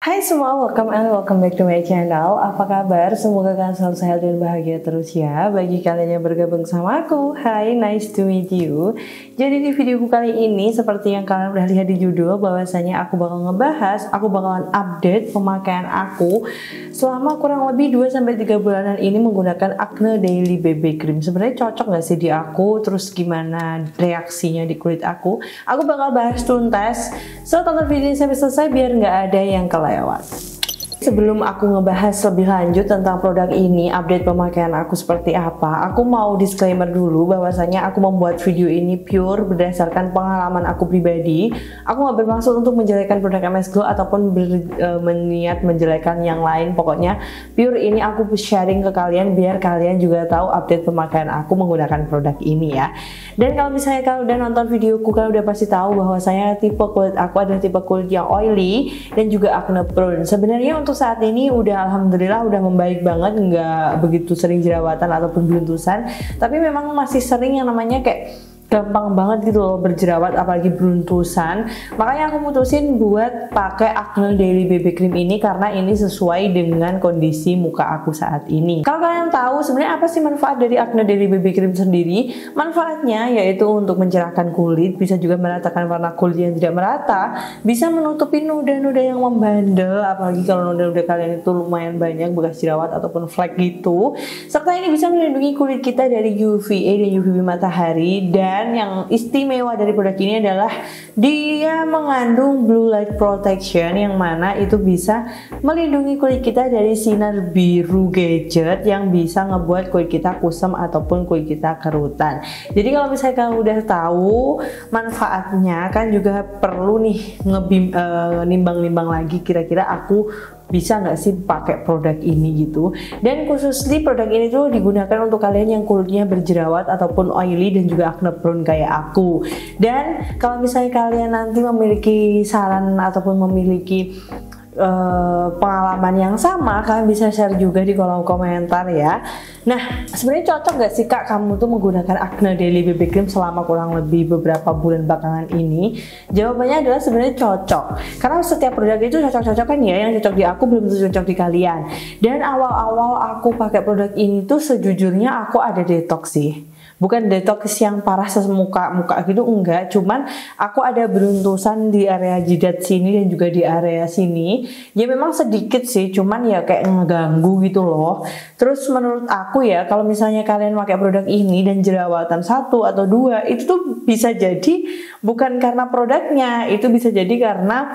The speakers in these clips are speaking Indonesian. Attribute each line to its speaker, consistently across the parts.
Speaker 1: Hai semua, welcome back to my channel. Apa kabar? Semoga kalian selalu sehat dan bahagia terus ya. Bagi kalian yang bergabung sama aku, hai, nice to meet you. Jadi di videoku kali ini, seperti yang kalian udah lihat di judul, bahwasanya aku bakalan update pemakaian aku selama kurang lebih 2-3 bulanan ini menggunakan Acne Daily BB Cream. Sebenarnya cocok gak sih di aku? Terus gimana reaksinya di kulit aku? Aku bakal bahas tuntas. So tonton video ini sampai selesai biar nggak ada yang kelewat. Sebelum aku ngebahas lebih lanjut tentang produk ini, update pemakaian aku seperti apa, aku mau disclaimer dulu bahwasanya aku membuat video ini pure berdasarkan pengalaman aku pribadi. Aku nggak bermaksud untuk menjelekkan produk MS Glow ataupun berniat menjelekkan yang lain. Pokoknya pure ini aku sharing ke kalian biar kalian juga tahu update pemakaian aku menggunakan produk ini ya. Dan kalau misalnya kalian udah nonton videoku, kalian udah pasti tahu bahwasanya tipe kulit aku adalah tipe kulit yang oily dan juga acne prone. Sebenarnya untuk saat ini alhamdulillah udah membaik banget, nggak begitu sering jerawatan ataupun beruntusan, tapi memang masih sering yang namanya kayak gampang banget gitu loh berjerawat, apalagi beruntusan. Makanya aku mutusin buat pakai Acne Daily BB Cream ini karena ini sesuai dengan kondisi muka aku saat ini. Kalau kalian tahu sebenarnya apa sih manfaat dari Acne Daily BB Cream sendiri? Manfaatnya yaitu untuk mencerahkan kulit, bisa juga meratakan warna kulit yang tidak merata, bisa menutupi noda-noda yang membandel, apalagi kalau noda-noda kalian itu lumayan banyak bekas jerawat ataupun flek gitu. Serta ini bisa melindungi kulit kita dari UVA dan UVB matahari. Dan yang istimewa dari produk ini adalah dia mengandung blue light protection, yang mana itu bisa melindungi kulit kita dari sinar biru gadget yang bisa ngebuat kulit kita kusam ataupun kulit kita kerutan. Jadi kalau misalnya kalian udah tahu manfaatnya, kan juga perlu nih nimbang-nimbang lagi kira-kira aku bisa nggak sih pakai produk ini gitu. Dan khusus di produk ini tuh digunakan untuk kalian yang kulitnya berjerawat ataupun oily dan juga acne prone kayak aku. Dan kalau misalnya kalian nanti memiliki saran ataupun memiliki pengalaman yang sama, kalian bisa share juga di kolom komentar ya. Nah, sebenarnya cocok gak sih kak kamu tuh menggunakan Acne Daily BB Cream selama kurang lebih beberapa bulan belakangan ini? Jawabannya adalah sebenarnya cocok, karena setiap produk itu cocok-cocokan ya. Yang cocok di aku belum tentu cocok di kalian. Dan awal-awal aku pakai produk ini tuh sejujurnya aku ada detox sih. Bukan detox yang parah semuka gitu, enggak, cuman aku ada beruntusan di area jidat sini dan juga di area sini. Ya memang sedikit sih, cuman ya kayak ngeganggu gitu loh. Terus menurut aku ya, kalau misalnya kalian pakai produk ini dan jerawatan 1 atau 2, itu tuh bisa jadi bukan karena produknya, itu bisa jadi karena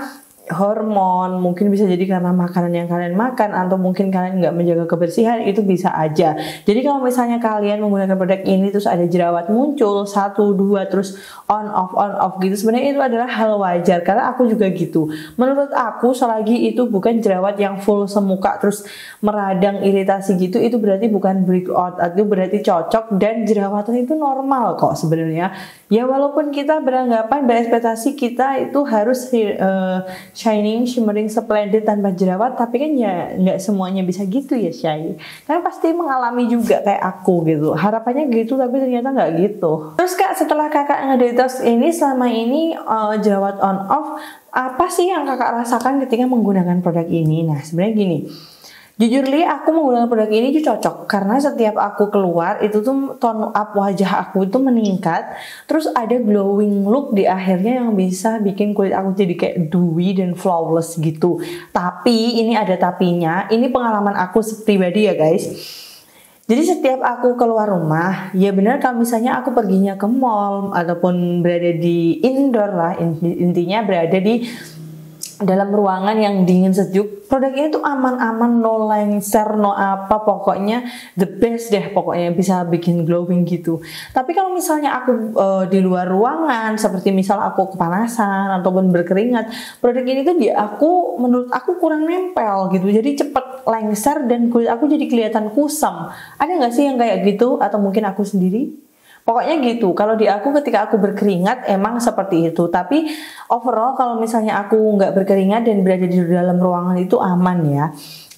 Speaker 1: hormon, mungkin bisa jadi karena makanan yang kalian makan, atau mungkin kalian nggak menjaga kebersihan, itu bisa aja. Jadi kalau misalnya kalian menggunakan produk ini terus ada jerawat muncul 1, 2 terus on off gitu, sebenarnya itu adalah hal wajar karena aku juga gitu. Menurut aku selagi itu bukan jerawat yang full semuka terus meradang iritasi gitu, itu berarti bukan breakout, itu berarti cocok dan jerawatan itu normal kok sebenarnya. Ya walaupun kita berekspektasi kita itu harus shining, shimmering, splendid tanpa jerawat, tapi kan ya nggak semuanya bisa gitu ya Syai. Kan pasti mengalami juga kayak aku gitu. Harapannya gitu tapi ternyata nggak gitu. Terus kak, setelah kakak ngedetox ini selama ini jerawat on off, apa sih yang kakak rasakan ketika menggunakan produk ini? Nah sebenarnya gini. Jujur li, aku menggunakan produk ini tuh cocok karena setiap aku keluar itu tuh tone up wajah aku itu meningkat, terus ada glowing look di akhirnya yang bisa bikin kulit aku jadi kayak dewy dan flawless gitu. Tapi ini ada tapinya, ini pengalaman aku pribadi ya guys. Jadi setiap aku keluar rumah, ya benar kalau misalnya aku perginya ke mall ataupun berada di indoor lah, intinya berada di dalam ruangan yang dingin sejuk, produk ini tuh aman-aman, no lengser, no apa, pokoknya the best deh, pokoknya bisa bikin glowing gitu. Tapi kalau misalnya aku di luar ruangan, seperti misal aku kepanasan ataupun berkeringat, produk ini tuh menurut aku kurang nempel gitu, jadi cepet lengser dan kulit aku jadi kelihatan kusam. Ada nggak sih yang kayak gitu? Atau mungkin aku sendiri? Pokoknya gitu, kalau di aku ketika aku berkeringat emang seperti itu. Tapi overall kalau misalnya aku nggak berkeringat dan berada di dalam ruangan itu aman ya.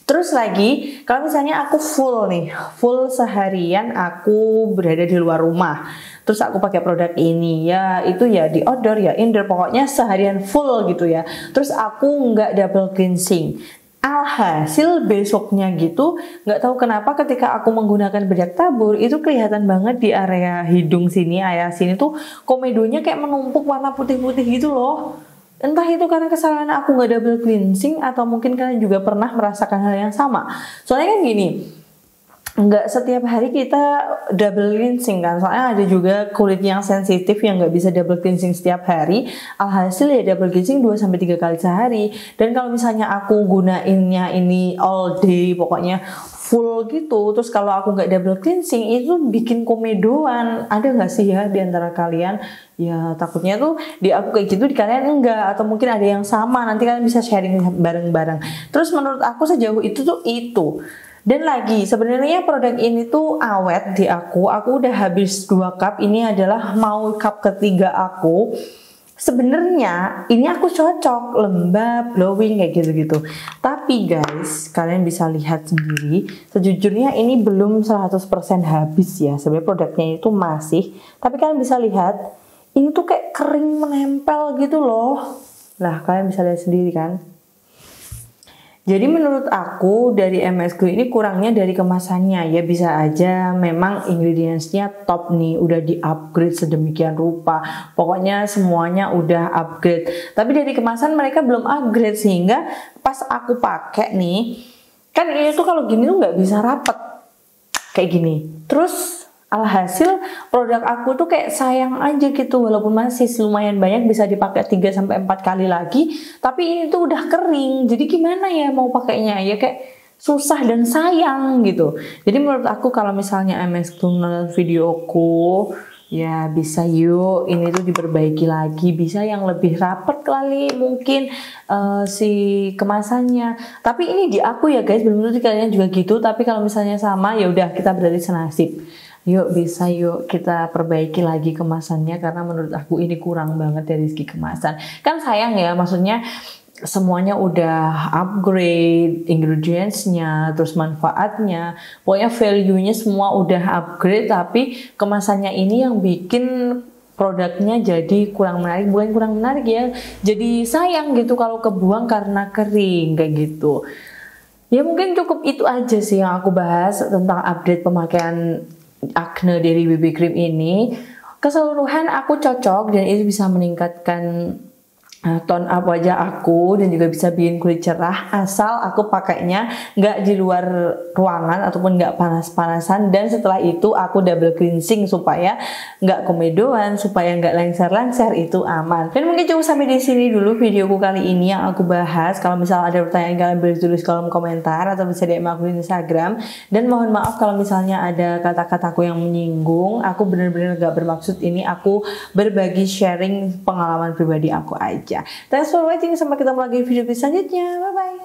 Speaker 1: Terus lagi, kalau misalnya aku full nih, full seharian aku berada di luar rumah, terus aku pakai produk ini, ya itu ya di outdoor ya indoor, pokoknya seharian full gitu ya. Terus aku nggak double cleansing. Alhasil besoknya gitu, nggak tahu kenapa ketika aku menggunakan bedak tabur itu kelihatan banget di area hidung sini, area sini tuh komedonya kayak menumpuk warna putih-putih gitu loh. Entah itu karena kesalahan aku nggak double cleansing atau mungkin kalian juga pernah merasakan hal yang sama. Soalnya kan gini, nggak setiap hari kita double cleansing kan, soalnya ada juga kulit yang sensitif yang nggak bisa double cleansing setiap hari. Alhasil ya double cleansing 2-3 kali sehari. Dan kalau misalnya aku gunainnya ini all day, pokoknya full gitu, terus kalau aku nggak double cleansing itu bikin komedoan. Ada nggak sih ya di antara kalian? Ya takutnya tuh di aku kayak gitu, di kalian enggak, atau mungkin ada yang sama, nanti kalian bisa sharing bareng-bareng. Terus menurut aku sejauh itu tuh itu. Dan lagi sebenarnya produk ini tuh awet di aku udah habis 2 cup, ini adalah mau cup ketiga aku. Sebenarnya ini aku cocok, lembab, glowing kayak gitu-gitu. Tapi guys, kalian bisa lihat sendiri, sejujurnya ini belum 100% habis ya. Sebenarnya produknya itu masih, tapi kalian bisa lihat ini tuh kayak kering menempel gitu loh. Nah, kalian bisa lihat sendiri kan. Jadi menurut aku dari MS Glow ini kurangnya dari kemasannya ya, bisa aja memang ingredientsnya top nih, udah di upgrade sedemikian rupa, pokoknya semuanya udah upgrade. Tapi dari kemasan mereka belum upgrade, sehingga pas aku pakai nih, kan ini tuh kalau gini tuh nggak bisa rapet kayak gini. Terus alhasil produk aku tuh kayak sayang aja gitu, walaupun masih lumayan banyak bisa dipakai 3-4 kali lagi, tapi ini tuh udah kering. Jadi gimana ya mau pakainya, ya kayak susah dan sayang gitu. Jadi menurut aku kalau misalnya MS Glow nonton videoku, ya bisa yuk ini tuh diperbaiki lagi, bisa yang lebih rapet kali mungkin si kemasannya. Tapi ini di aku ya guys, belum tentu kalian juga gitu, tapi kalau misalnya sama ya udah kita berarti senasib. Yuk bisa yuk kita perbaiki lagi kemasannya, karena menurut aku ini kurang banget dari segi kemasan. Kan sayang ya, maksudnya semuanya udah upgrade, ingredientsnya, terus manfaatnya, pokoknya value-nya semua udah upgrade, tapi kemasannya ini yang bikin produknya jadi kurang menarik. Bukan kurang menarik ya, jadi sayang gitu kalau kebuang karena kering kayak gitu. Ya mungkin cukup itu aja sih yang aku bahas tentang update pemakaian Acne dari BB Cream ini. Keseluruhan aku cocok dan itu bisa meningkatkan tone up wajah aku dan juga bisa bikin kulit cerah, asal aku pakainya nggak di luar ruangan ataupun nggak panas-panasan. Dan setelah itu aku double cleansing supaya nggak komedoan, supaya nggak lengser-lengser, itu aman. Dan mungkin cukup sampai di sini dulu videoku kali ini yang aku bahas. Kalau misalnya ada pertanyaan, kalian boleh tulis kolom komentar atau bisa DM aku di Instagram. Dan mohon maaf kalau misalnya ada kata-kataku yang menyinggung, aku benar-benar nggak bermaksud, ini aku berbagi sharing pengalaman pribadi aku aja. Thanks for watching, sampai ketemu lagi di video selanjutnya. Bye bye.